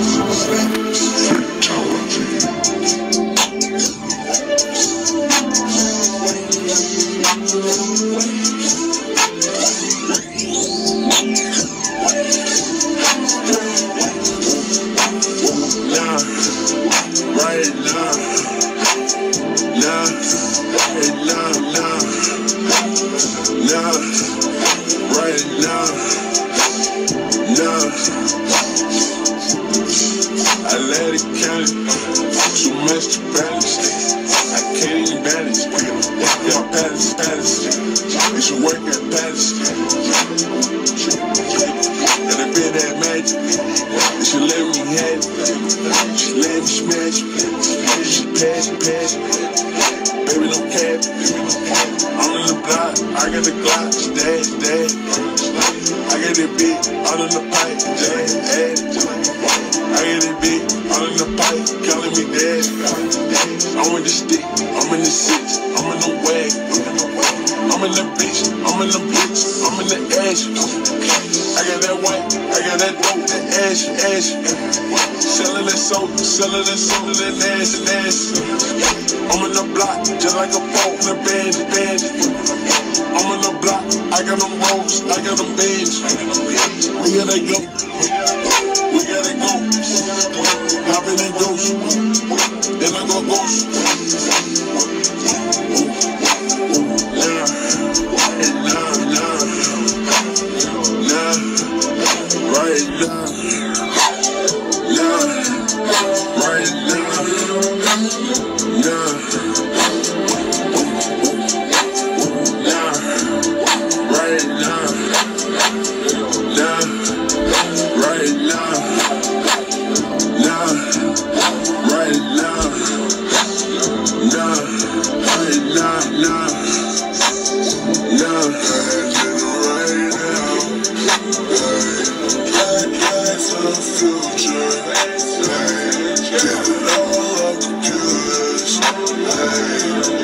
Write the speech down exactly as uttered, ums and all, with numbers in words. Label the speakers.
Speaker 1: Selling and selling and ass and ass. I'm in the block, just like a boat in a band, band. I'm in the block, I got them rolls, I got them bands. We gotta go, we gotta go. Hop in that ghost, then I go ghost. Nah, nah, nah, nah, right now. Right now, nah, nah, right now, nah, right now, nah, right now, nah, right now, nah, nah, right now, black lights of the future. Hey, all of the killers, hey.